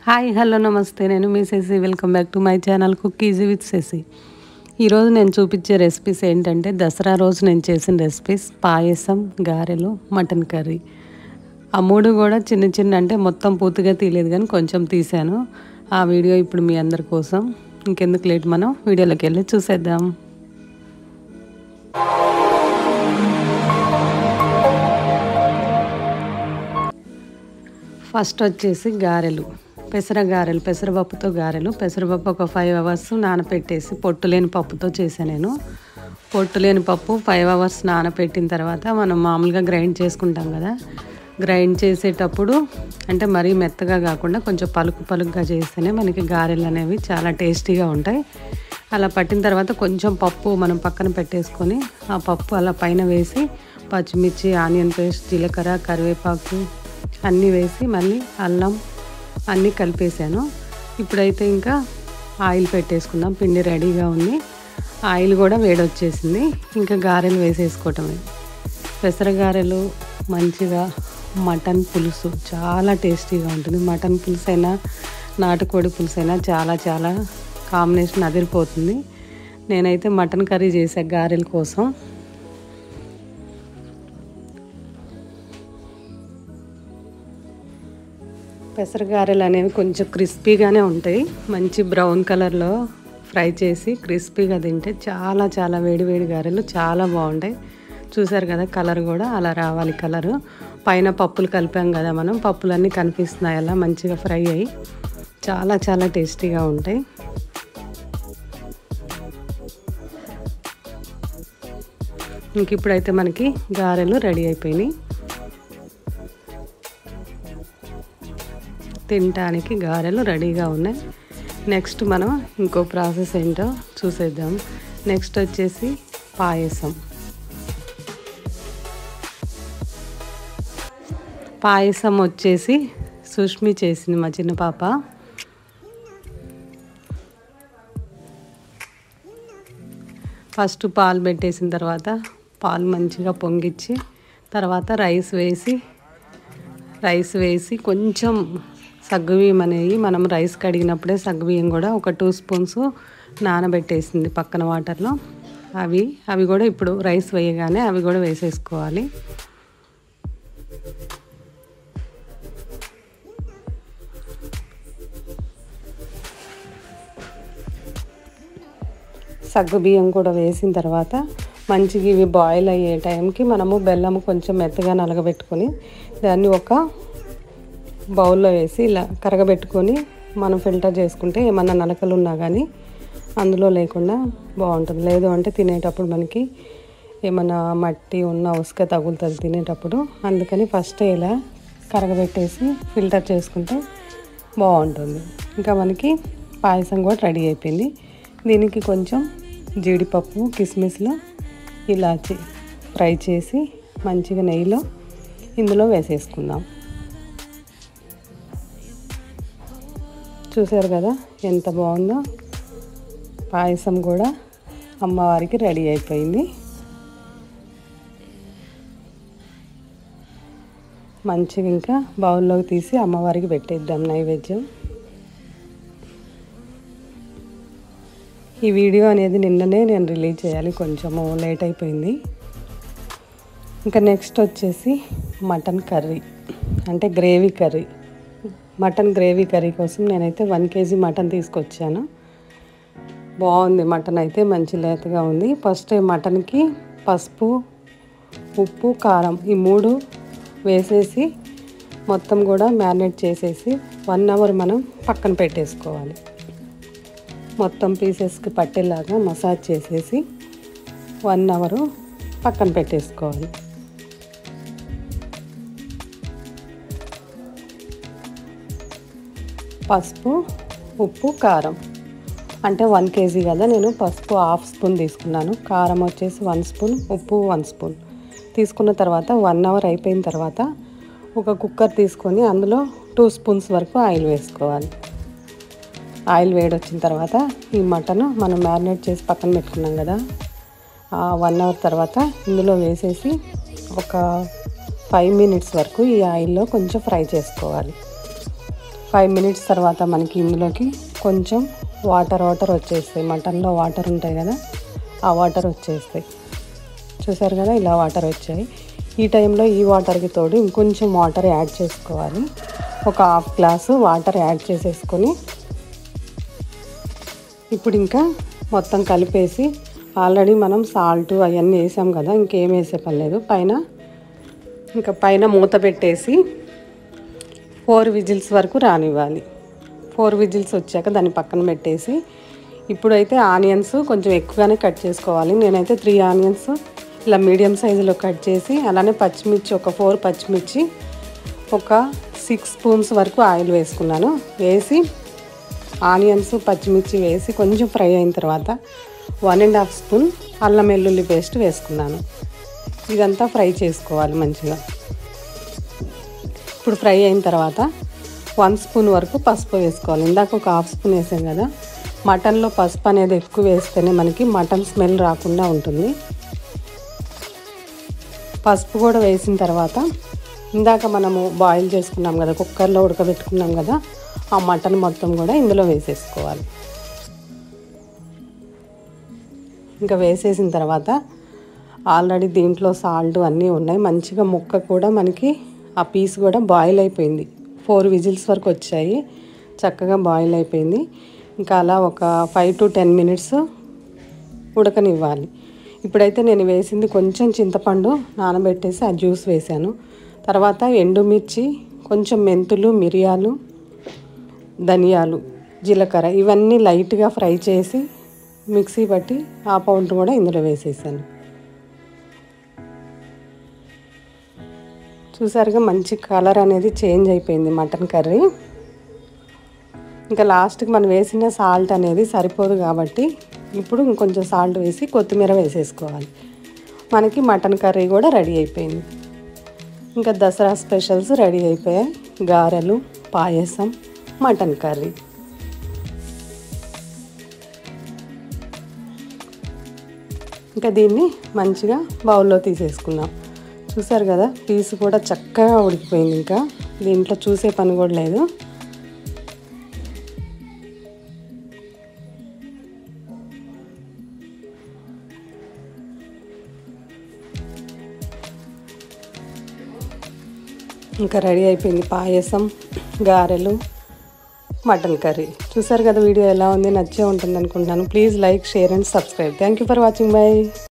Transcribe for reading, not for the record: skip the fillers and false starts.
Hi hello నమస్తే, నేను మీ Shashi. Welcome back to my channel cook easy with Shashi. ఈరోజు నేను చూపించే రెసిపీస్ ఏంటంటే దసరా రోజు నేను చేసిన రెసిపీస్ పాయసం, గారెలు, మటన్ కర్రీ. ఆ మూడు కూడా చిన్న చిన్న, అంటే మొత్తం పూర్తిగా తీయలేదు కానీ కొంచెం తీసాను. ఆ వీడియో ఇప్పుడు మీ అందరి కోసం. ఇంకెందుకు లేట్, మనం వీడియోలోకి వెళ్ళి చూసేద్దాం. ఫస్ట్ వచ్చేసి గారెలు, పెసరగారెలు, పెసరపప్పుతో గారెలు. పెసరపప్పు ఒక 5 hours నానపెట్టేసి, పొట్టు లేని పప్పుతో చేశాను నేను. పొట్టు లేని పప్పు 5 hours నానపెట్టిన తర్వాత మనం మామూలుగా గ్రైండ్ చేసుకుంటాం కదా. గ్రైండ్ చేసేటప్పుడు అంటే మరీ మెత్తగా కాకుండా కొంచెం పలుకుగా చేస్తేనే మనకి గారెలు అనేవి చాలా టేస్టీగా ఉంటాయి. అలా పట్టిన తర్వాత కొంచెం పప్పు మనం పక్కన పెట్టేసుకొని ఆ పప్పు అలా పైన వేసి పచ్చిమిర్చి, ఆనియన్ పేస్ట్, జీలకర్ర, కరివేపాకు అన్నీ వేసి మళ్ళీ అల్లం అన్నీ కలిపేసాను. ఇప్పుడైతే ఇంకా ఆయిల్ పెట్టేసుకుందాం. పిండి రెడీగా ఉంది, ఆయిల్ కూడా వేడొచ్చేసింది. ఇంకా గారెలు వేసేసుకోవటమే. పెసరగారెలు మంచిగా మటన్ పులుసు చాలా టేస్టీగా ఉంటుంది. మటన్ పులుసు అయినా నాటుకోడి పులుసు అయినా చాలా చాలా కాంబినేషన్ అదిరిపోతుంది. నేనైతే మటన్ కర్రీ చేసా గారెల కోసం. పెసరగారెలు అనేవి కొంచెం క్రిస్పీగానే ఉంటాయి. మంచి బ్రౌన్ కలర్లో ఫ్రై చేసి క్రిస్పీగా తింటే చాలా చాలా వేడి వేడి గారెలు చాలా బాగుంటాయి. చూసారు కదా, కలర్ కూడా అలా రావాలి. కలరు పైన పప్పులు కలిపాం కదా మనం, పప్పులన్నీ కనిపిస్తున్నాయి అలా మంచిగా ఫ్రై అయ్యి చాలా చాలా టేస్టీగా ఉంటాయి. ఇంక ఇప్పుడైతే మనకి గారెలు రెడీ అయిపోయినాయి. తినటానికి గారెలు రెడీగా ఉన్నాయి. నెక్స్ట్ మనం ఇంకో ప్రాసెస్ ఏంటో చూసేద్దాం. నెక్స్ట్ వచ్చేసి పాయసం. పాయసం వచ్చేసి సుష్మి చేసింది, మా చిన్న పాప. ఫస్ట్ పాలు పెట్టేసిన తర్వాత పాలు మంచిగా పొంగిచ్చి తర్వాత రైస్ వేసి కొంచెం సగ్గుబియ్యం అనేవి మనం రైస్ కడిగినప్పుడే సగ్గుబియ్యం కూడా ఒక 2 spoons నానబెట్టేసింది పక్కన వాటర్లో. అవి కూడా ఇప్పుడు రైస్ వేయగానే అవి కూడా వేసేసుకోవాలి. సగ్గుబియ్యం కూడా వేసిన తర్వాత మంచిగా ఇవి బాయిల్ అయ్యే టైంకి మనము బెల్లం కొంచెం మెత్తగా నలగబెట్టుకొని దాన్ని ఒక బౌల్లో వేసి ఇలా కరగబెట్టుకొని మనం ఫిల్టర్ చేసుకుంటే ఏమన్నా నలకలు ఉన్నా కానీ అందులో లేకుండా బాగుంటుంది. లేదు అంటే తినేటప్పుడు మనకి ఏమన్నా మట్టి ఉన్న ఉసుక తగులుతుంది తినేటప్పుడు. అందుకని ఫస్ట్ ఇలా కరగబెట్టేసి ఫిల్టర్ చేసుకుంటే బాగుంటుంది. ఇంకా మనకి పాయసం కూడా రెడీ అయిపోయింది. దీనికి కొంచెం జీడిపప్పు, కిస్మిస్లు, ఇలాచి ఫ్రై చేసి మంచిగా నెయ్యిలో ఇందులో వేసేసుకుందాం. చూసారు కదా ఎంత బాగుందో. పాయసం కూడా అమ్మవారికి రెడీ అయిపోయింది. మంచిగా ఇంకా బౌల్లోకి తీసి అమ్మవారికి పెట్టేద్దాం నైవేద్యం. ఈ వీడియో అనేది నిన్ననే నేను రిలీజ్ చేయాలి, కొంచెము లేట్ అయిపోయింది. ఇంకా నెక్స్ట్ వచ్చేసి మటన్ కర్రీ, అంటే gravy curry. Mutton gravy curry కోసం నేనైతే 1 kg మటన్ తీసుకొచ్చాను. బాగుంది మటన్ అయితే, మంచి లేతగా ఉంది. ఫస్ట్ మటన్కి పసుపు, ఉప్పు, కారం ఈ 3 వేసేసి మొత్తం కూడా మ్యారినేట్ చేసేసి 1 hour మనం పక్కన పెట్టేసుకోవాలి. మొత్తం పీసెస్కి పట్టేలాగా మసాజ్ చేసేసి 1 hour పక్కన పెట్టేసుకోవాలి. పసుపు, ఉప్పు, కారం అంటే 1 kg కదా, నేను పసుపు 1/2 spoon తీసుకున్నాను. కారం వచ్చేసి 1 spoon, ఉప్పు 1 spoon తీసుకున్న తర్వాత 1 hour అయిపోయిన తర్వాత ఒక కుక్కర్ తీసుకొని అందులో 2 spoons వరకు ఆయిల్ వేసుకోవాలి. ఆయిల్ వేడొచ్చిన తర్వాత ఈ మటన్ మనం మ్యారినేట్ చేసి పక్కన పెట్టుకున్నాం కదా, 1 hour తర్వాత ఇందులో వేసేసి ఒక 5 minutes వరకు ఈ ఆయిల్లో కొంచెం ఫ్రై చేసుకోవాలి. 5 మినిట్స్ తర్వాత మనకి ఇందులోకి కొంచెం వాటర్ వచ్చేస్తాయి. మటన్లో వాటర్ ఉంటాయి కదా, ఆ వాటర్ వచ్చేస్తాయి. చూసారు కదా, ఇలా వాటర్ వచ్చాయి. ఈ టైంలో ఈ వాటర్కి తోడు ఇంకొంచెం వాటర్ యాడ్ చేసుకోవాలి. ఒక హాఫ్ గ్లాసు వాటర్ యాడ్ చేసేసుకొని ఇప్పుడు ఇంకా మొత్తం కలిపేసి, ఆల్రెడీ మనం సాల్ట్ అవన్నీ వేసాం కదా, ఇంకేం వేసే పని లేదు. పైన మూత పెట్టేసి 4 విజిల్స్ వరకు రానివ్వాలి. 4 విజిల్స్ వచ్చాక దాన్ని పక్కన పెట్టేసి, ఇప్పుడైతే ఆనియన్స్ కొంచెం ఎక్కువగానే కట్ చేసుకోవాలి. నేనైతే 3 ఆనియన్స్ ఇలా మీడియం సైజులో కట్ చేసి, అలానే పచ్చిమిర్చి ఒక 4 పచ్చిమిర్చి, ఒక 6 స్పూన్స్ వరకు ఆయిల్ వేసుకున్నాను. వేసి ఆనియన్స్ పచ్చిమిర్చి వేసి కొంచెం ఫ్రై అయిన తర్వాత 1.5 స్పూన్ అల్లం వెల్లుల్లి పేస్ట్ వేసుకున్నాను. ఇదంతా ఫ్రై చేసుకోవాలి మంచిగా. ఇప్పుడు ఫ్రై అయిన తర్వాత 1 స్పూన్ వరకు పసుపు వేసుకోవాలి. ఇందాక ఒక హాఫ్ స్పూన్ వేసాం కదా, మటన్లో పసుపు అనేది ఎక్కువ వేస్తేనే మనకి మటన్ స్మెల్ రాకుండా ఉంటుంది. పసుపు కూడా వేసిన తర్వాత ఇందాక మనము బాయిల్ చేసుకున్నాం కదా, కుక్కర్లో ఉడకబెట్టుకున్నాం కదా, ఆ మటన్ మొత్తం కూడా ఇందులో వేసేసుకోవాలి. ఇంకా వేసేసిన తర్వాత ఆల్రెడీ దీంట్లో సాల్ట్ అన్నీ ఉన్నాయి. మంచిగా ముక్క కూడా మనకి ఆ పీస్ కూడా బాయిల్ అయిపోయింది. 4 విజిల్స్ వరకు వచ్చాయి, చక్కగా బాయిల్ అయిపోయింది. ఇంకా అలా ఒక 5 to 10 మినిట్స్ ఉడకనివ్వాలి. ఇప్పుడైతే నేను వేసింది కొంచెం చింతపండు నానబెట్టేసి ఆ జ్యూస్ వేసాను. తర్వాత ఎండుమిర్చి, కొంచెం మెంతులు, మిరియాలు, ధనియాలు, జీలకర్ర ఇవన్నీ లైట్గా ఫ్రై చేసి మిక్సీ పట్టి ఆ పౌడర్ కూడా ఇందులో వేసేసాను. చూసారుగా మంచి కలర్ అనేది చేంజ్ అయిపోయింది మటన్ కర్రీ. ఇంకా లాస్ట్కి మనం వేసిన సాల్ట్ అనేది సరిపోదు కాబట్టి ఇప్పుడు ఇంకొంచెం సాల్ట్ వేసి కొత్తిమీర వేసేసుకోవాలి. మనకి మటన్ కర్రీ కూడా రెడీ అయిపోయింది. ఇంకా దసరా స్పెషల్స్ రెడీ అయిపోయాయి. గారెలు, పాయసం, మటన్ కర్రీ. ఇంకా దీన్ని మంచిగా బౌల్లో తీసేసుకున్నాం. చూసారు కదా, పీస్ కూడా చక్కగా ఉడికిపోయింది. ఇంకా దీంట్లో చూసే పని కూడా లేదు. ఇంకా రెడీ అయిపోయింది పాయసం, గారెలు, మటన్ కర్రీ. చూసారు కదా, వీడియో ఎలా ఉంది, నచ్చే ఉంటుంది అనుకుంటున్నాను. Please like, share and subscribe. Thank you for watching. By.